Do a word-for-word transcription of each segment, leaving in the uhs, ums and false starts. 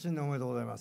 新年おめでとうございます。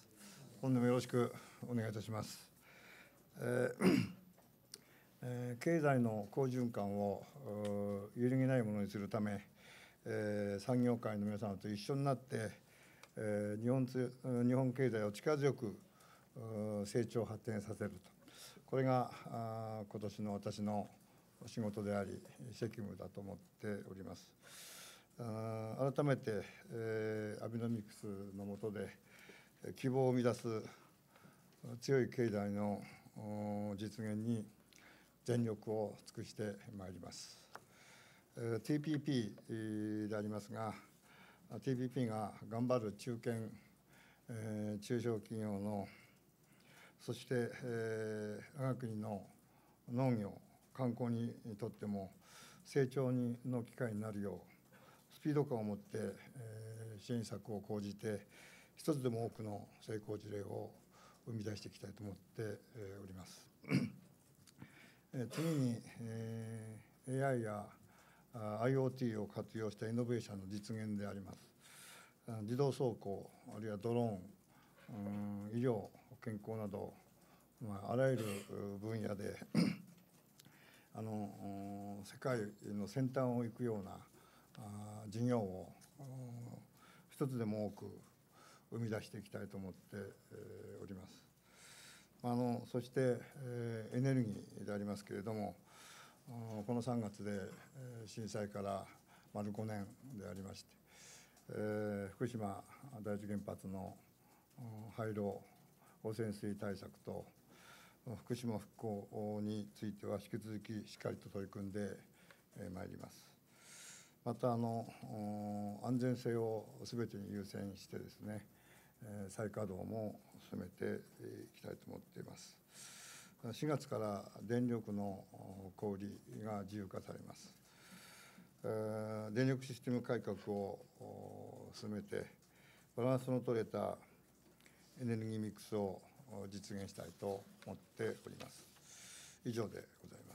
本年もよろしくお願いいたします。えーえー、経済の好循環を揺るぎないものにするため、えー、産業界の皆様と一緒になって、えー、日本つ日本経済を力強く成長発展させると、これがあ今年の私の仕事であり責務だと思っております。あ改めて、えー、アベノミクスの下で希望を生み出す強い経済の実現に全力を尽くしてまいります。ティーピーピー でありますが、ティーピーピー が頑張る中堅、えー、中小企業の、そして、えー、我が国の農業、観光にとっても成長の機会になるよう、スピード感を持って、えー、支援策を講じて、一つでも多くの成功事例を生み出していきたいと思って、えー、おります。次に、えー、エーアイ や アイオーティー を活用したイノベーションの実現であります。自動走行、あるいはドローン、医療、健康など、まあ、あらゆる分野であの世界の先端を行くような事業を一つでも多く生み出していきたいと思っております。あのそして、えー、エネルギーでありますけれども、このさんがつで震災から丸ごねんでありまして、えー、福島第一原発の廃炉汚染水対策と福島復興については引き続きしっかりと取り組んでまいります。またあの安全性をすべてに優先してですね、再稼働も進めていきたいと思っています。しがつから電力の小売が自由化されます。電力システム改革を進めて、バランスの取れたエネルギーミックスを実現したいと思っております。以上でございます。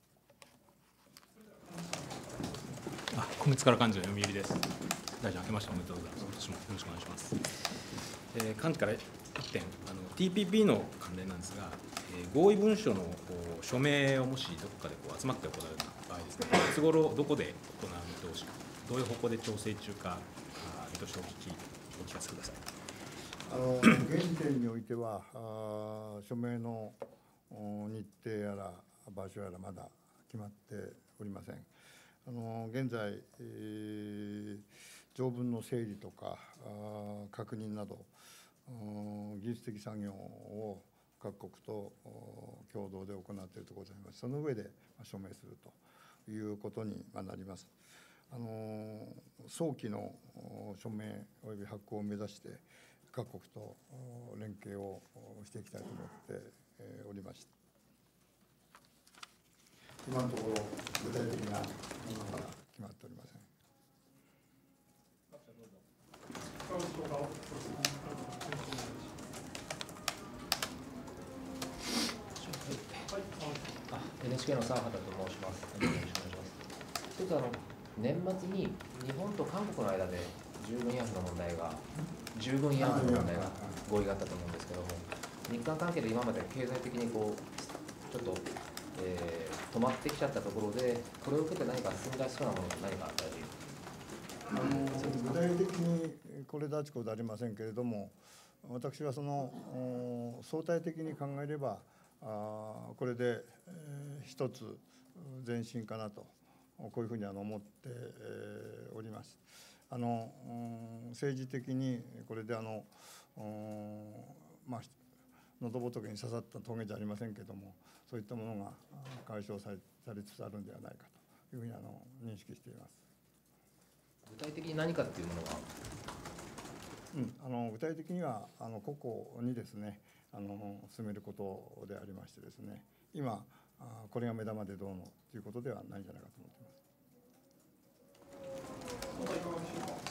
あ、今月から幹事の読売です。大臣、明けましておめでとうございます。今年もよろしくお願いします。えー、幹事からいってん、あの ティーピーピー の関連なんですが、えー、合意文書のこう署名をもしどこかでこう集まって行うような場合ですね、いつ頃どこで行う見通しか、どういう方向で調整中か、見通しをお聞きお聞かせください。 あの現時点においては、あ署名の日程やら場所やらまだ決まっておりません。あの現在、えー、条文の整理とかあ確認など技術的作業を各国と共同で行っているところでございます。その上で署名するということになります。あの早期の署名および発行を目指して各国と連携をしていきたいと思っておりました。今のところ具体的なものが決まっておりません。 エヌエイチケー の澤畑と申します。よろしくお願いします。一つあの年末に日本と韓国の間で従軍慰安婦の問題が従軍慰安婦の問題が合意があったと思うんですけども、日韓関係で今まで経済的にこうちょっと、えー、止まってきちゃったところで、これを受けて何か進み出しそうなものって何かあったり、 あの具体的にこれだちこでありませんけれども、私はその相対的に考えればあこれで、えー、一つ前進かなと、こういうふうにあの思って、えー、おります。あの政治的にこれであの、まあ、喉仏に刺さった峠じゃありませんけれども、そういったものが解消され、されつつあるんではないかというふうにあの認識しています。 具体的に何かっていうものは、 うん、あの具体的にはあの個々にですね、あの進めることでありましてですね、今あこれが目玉でどうのということではないんじゃないかと思っています。 いかがでしょうか。よ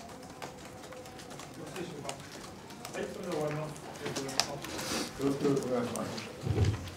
ろしいでしょうか。はい、それでは終わります。ありがとうございます。 よろしくお願いします。